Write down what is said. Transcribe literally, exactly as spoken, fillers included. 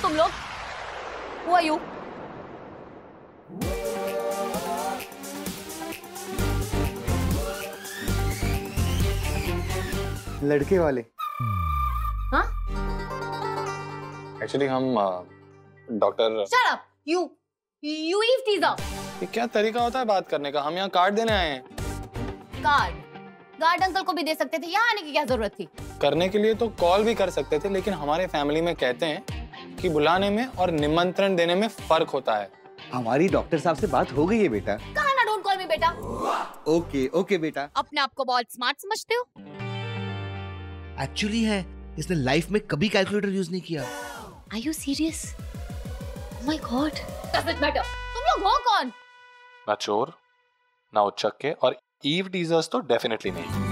तुम लोग? Who are you? लड़के वाले। हाँ? एक्चुअली हम doctor. Shut up, you, you Eve teaser. ये क्या तरीका होता है बात करने का? हम यहाँ कार्ड देने आए हैं। कार्ड? गार्ड अंकल को भी दे सकते थे, यहाँ आने की क्या जरूरत थी? करने के लिए तो कॉल भी कर सकते थे, लेकिन हमारे फैमिली में कहते हैं कि बुलाने में और निमंत्रण देने में फर्क होता है। हमारी डॉक्टर साहब से बात हो गई है बेटा। कहा ना डोंट कॉल मी बेटा। ओके ओके बेटा। अपने आप को बहुत स्मार्ट समझते हो? एक्चुअली है, इसने लाइफ में कभी कैलकुलेटर यूज नहीं किया। Are you serious? Oh my God. Does it matter? तुम लोग हो कौन? ना चोर, ना उच्चक्के और ईव टीजर्स तो डेफिनेटली नहीं।